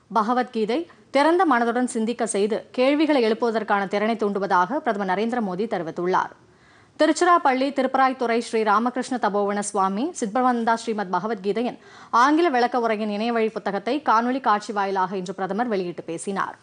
பகவத்கீதை திறந்த மனதுடன் சிந்திக்க செய்து கேள்விகளை எழுப்புவதற்கான திறனை தூண்டுவதாக பிரதமர் நரேந்திர மோடி தெரிவித்துள்ளார். திருச்சிராப்பள்ளி திருப்பராய்த்துறை ஸ்ரீ ராமகிருஷ்ண தபோவன சுவாமி சித்பவானந்தா ஸ்ரீமத் பகவத்கீதையின் ஆங்கில விளக்க உரையின் இணையவழி புத்தகத்தை காணொலி காட்சி வாயிலாக இன்று பிரதமர் வெளியிட்டு பேசினார்.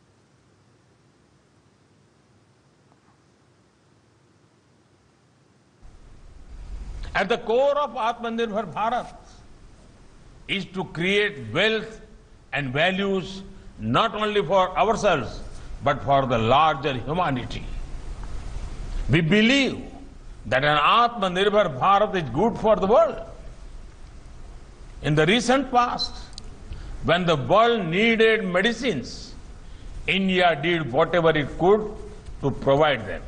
At the core of Atmanirbhar Bharat is to create wealth and values not only for ourselves but for the larger humanity. We believe that an Atmanirbhar Bharat is good for the world. In the recent past, when the world needed medicines, India did whatever it could to provide them.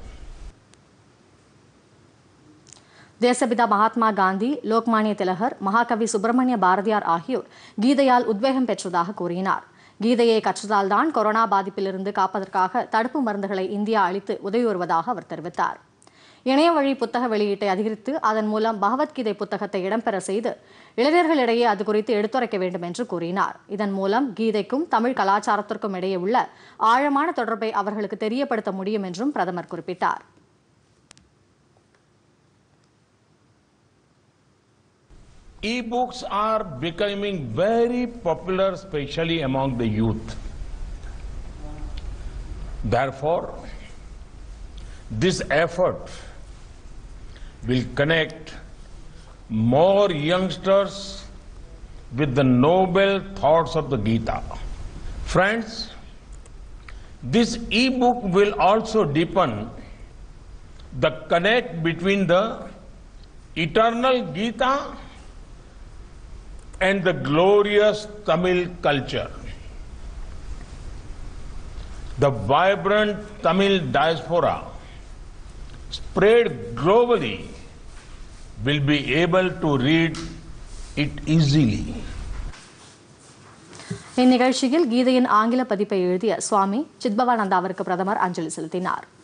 தேசபிதா Mahatma Gandhi, Lokmanya திலகர், மகாகவி சுப்பிரமணிய பாரதியார் ஆகியோர் கீதையால் உத்வேகம் பெற்றதாக கூறினார். கீதையை கற்றதால்தான் corona பாதிப்பிலிருந்து காப்பதற்காக தடுப்பு மருந்துகளை இந்தியா அளித்து உதவி வருவதாக அவர் தெரிவித்தார். இணைய வழி புத்தக வெளியீட்டை அதிகரித்து அதன் மூலம் பகவத்கீதை புத்தகத்தை இடம்பெற செய்து இளைஞர்களிடையே அது குறித்து எடுத்துரைக்க வேண்டும் என்று கூறினார். இதன் மூலம் கீதைக்கும் தமிழ் கலாச்சாரத்திற்கும் இடையே உள்ள ஆழமான தொடர்பை அவர்களுக்கு தெரியப்படுத்த முடியும் என்றும் பிரதமர் குறிப்பிட்டார். E-books are becoming very popular, especially among the youth. Therefore, this effort will connect more youngsters with the noble thoughts of the Gita. Friends, this e-book will also deepen the connect between the eternal Gita and the glorious Tamil culture. The vibrant Tamil diaspora spread globally will be able to read it easily. இந்நிகழ்ச்சியில் கீதையின் ஆங்கில பதிப்பை எழுதிய சுவாமி சித்பவானந்தாவிற்கு பிரதமர் அஞ்சலி செலுத்தினார்.